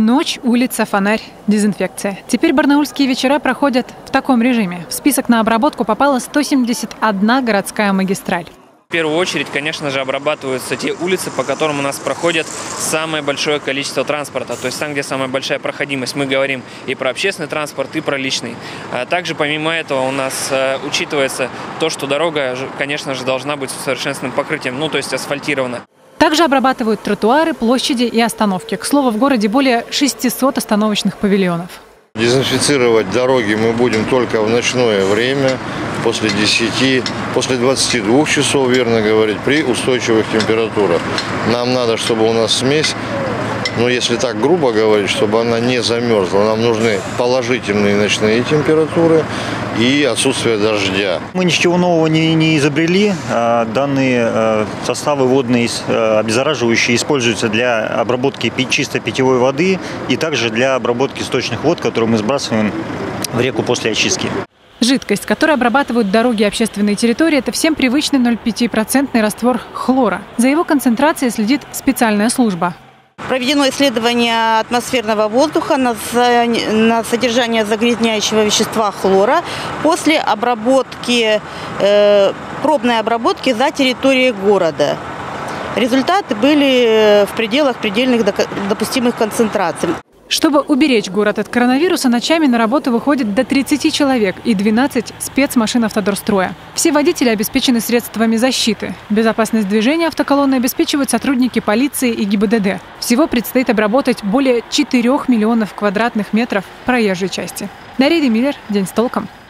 Ночь, улица, фонарь, дезинфекция. Теперь барнаульские вечера проходят в таком режиме. В список на обработку попала 171 городская магистраль. В первую очередь, конечно же, обрабатываются те улицы, по которым у нас проходит самое большое количество транспорта, то есть там, где самая большая проходимость. Мы говорим и про общественный транспорт, и про личный. Также, помимо этого, у нас учитывается то, что дорога, конечно же, должна быть с усовершенствованным покрытием, то есть асфальтирована. Также обрабатывают тротуары, площади и остановки. К слову, в городе более 600 остановочных павильонов. Дезинфицировать дороги мы будем только в ночное время, после 22 часов, верно говорить, при устойчивых температурах. Нам надо, чтобы у нас смесь, если так грубо говорить, чтобы она не замерзла. Нам нужны положительные ночные температуры и отсутствие дождя. Мы ничего нового не изобрели. Данные составы водные обеззараживающие используются для обработки чистой питьевой воды и также для обработки сточных вод, которые мы сбрасываем в реку после очистки. Жидкость, которой обрабатывают дороги и общественные территории, это всем привычный 0,5% раствор хлора. За его концентрацией следит специальная служба. Проведено исследование атмосферного воздуха на содержание загрязняющего вещества хлора после обработки, пробной обработки за территорией города. Результаты были в пределах предельных допустимых концентраций. Чтобы уберечь город от коронавируса, ночами на работу выходит до 30 человек и 12 спецмашин автодорстроя. Все водители обеспечены средствами защиты. Безопасность движения автоколонны обеспечивают сотрудники полиции и ГИБДД. Всего предстоит обработать более 4 миллионов квадратных метров проезжей части. Дарья Демиллер, День с толком.